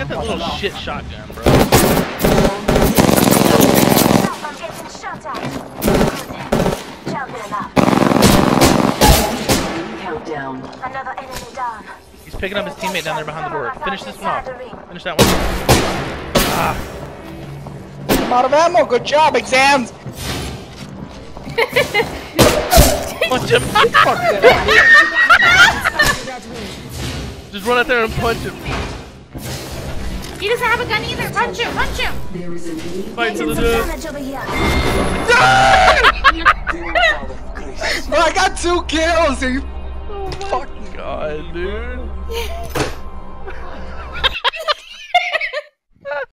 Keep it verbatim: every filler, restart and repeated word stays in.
got that little shit shotgun, bro. I'm getting shot at. Countdown. Another enemy down. He's picking up his teammate down there behind the door. Finish this one off. Finish that one. Ah. I'm out of ammo. Good job, exams. Punch him. Just run out there and punch him. He doesn't have a gun either. Punch him. Punch him. Fight to the death. Bro, I got two kills. Are you Oh my god, dude.